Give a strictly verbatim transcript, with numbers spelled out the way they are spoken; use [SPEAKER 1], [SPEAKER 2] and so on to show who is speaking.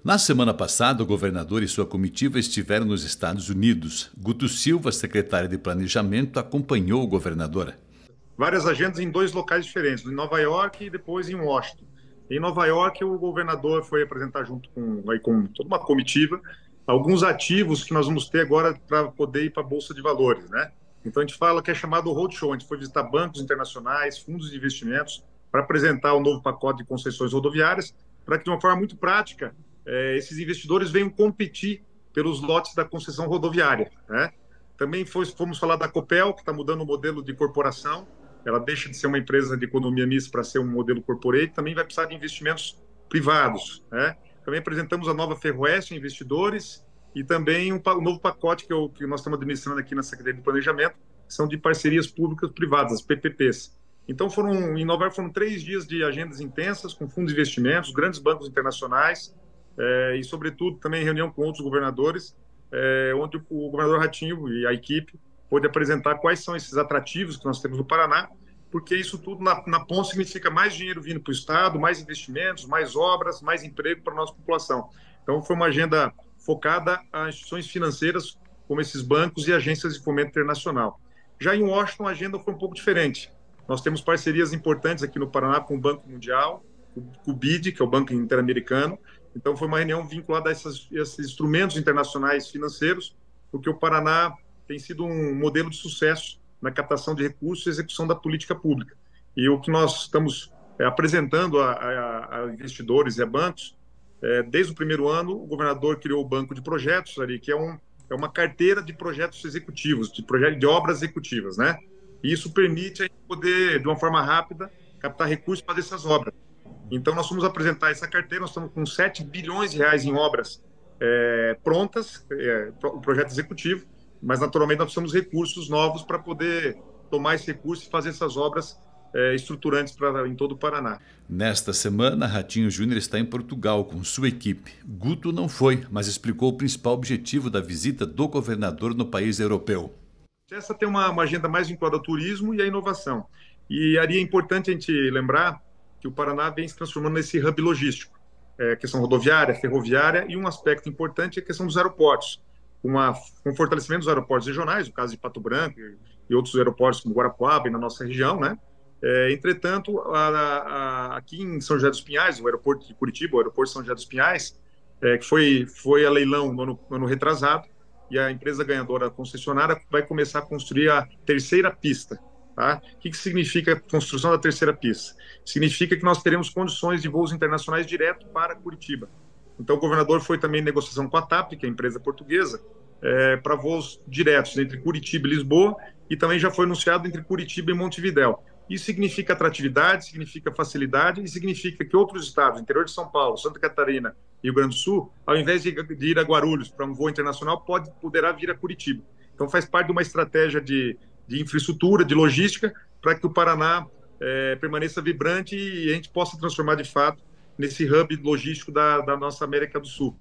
[SPEAKER 1] Na semana passada, o governador e sua comitiva estiveram nos Estados Unidos. Guto Silva, secretário de Planejamento, acompanhou o governador.
[SPEAKER 2] Várias agendas em dois locais diferentes, em Nova York e depois em Washington. Em Nova York, o governador foi apresentar junto com, aí, com toda uma comitiva alguns ativos que nós vamos ter agora para poder ir para a Bolsa de Valores, né? Então a gente fala que é chamado roadshow, a gente foi visitar bancos internacionais, fundos de investimentos, para apresentar o novo pacote de concessões rodoviárias, para que de uma forma muito prática, eh, esses investidores venham competir pelos lotes da concessão rodoviária, né? Também foi, fomos falar da Copel, que está mudando o modelo de corporação. Ela deixa de ser uma empresa de economia mista para ser um modelo corporate, também vai precisar de investimentos privados, né? Também apresentamos a nova Ferroeste Investidores e também um, um novo pacote que, eu, que nós estamos administrando aqui na Secretaria de Planejamento, que são de parcerias públicas-privadas, as P P Ps. Então, foram, em Nova York foram três dias de agendas intensas, com fundos de investimentos, grandes bancos internacionais, eh, e, sobretudo, também reunião com outros governadores, eh, onde o governador Ratinho e a equipe pôde apresentar quais são esses atrativos que nós temos no Paraná, porque isso tudo na, na ponta significa mais dinheiro vindo para o Estado, mais investimentos, mais obras, mais emprego para a nossa população. Então, foi uma agenda focada a instituições financeiras, como esses bancos e agências de fomento internacional. Já em Washington, a agenda foi um pouco diferente. Nós temos parcerias importantes aqui no Paraná com o Banco Mundial, com o B I D, que é o Banco Interamericano. Então, foi uma reunião vinculada a essas, esses instrumentos internacionais financeiros, porque o Paraná tem sido um modelo de sucesso na captação de recursos e execução da política pública. E o que nós estamos é, apresentando a, a, a investidores e a bancos, é, desde o primeiro ano, o governador criou o Banco de Projetos, ali, que é, um, é uma carteira de projetos executivos, de, projetos, de obras executivas, né? E isso permite a gente poder, de uma forma rápida, captar recursos para fazer essas obras. Então, nós vamos apresentar essa carteira, nós estamos com sete bilhões de reais em obras é, prontas, é, o projeto executivo, mas naturalmente nós precisamos de recursos novos para poder tomar esse recurso e fazer essas obras é, estruturantes pra, em todo o Paraná.
[SPEAKER 1] Nesta semana, Ratinho Júnior está em Portugal com sua equipe. Guto não foi, mas explicou o principal objetivo da visita do governador no país europeu.
[SPEAKER 2] Essa tem uma, uma agenda mais vinculada ao turismo e à inovação. E aí é importante a gente lembrar que o Paraná vem se transformando nesse hub logístico, é, questão rodoviária, ferroviária, e um aspecto importante é a questão dos aeroportos. Uma, um fortalecimento dos aeroportos regionais, no caso de Pato Branco e, e outros aeroportos como Guarapuava e na nossa região, né? É, entretanto, a, a, aqui em São José dos Pinhais, o aeroporto de Curitiba, o aeroporto de São José dos Pinhais, é, que foi, foi a leilão no ano, no ano retrasado, e a empresa ganhadora, a concessionária, vai começar a construir a terceira pista. Tá? O que, que significa a construção da terceira pista? Significa que nós teremos condições de voos internacionais direto para Curitiba. Então, o governador foi também em negociação com a TAP, que é a empresa portuguesa, é, para voos diretos entre Curitiba e Lisboa, e também já foi anunciado entre Curitiba e Montevidéu. Isso significa atratividade, significa facilidade e significa que outros estados, interior de São Paulo, Santa Catarina e Rio Grande do Sul, ao invés de, de ir a Guarulhos para um voo internacional, pode, poderá vir a Curitiba. Então, faz parte de uma estratégia de, de infraestrutura, de logística, para que o Paraná é, permaneça vibrante e a gente possa transformar, de fato, nesse hub logístico da, da nossa América do Sul.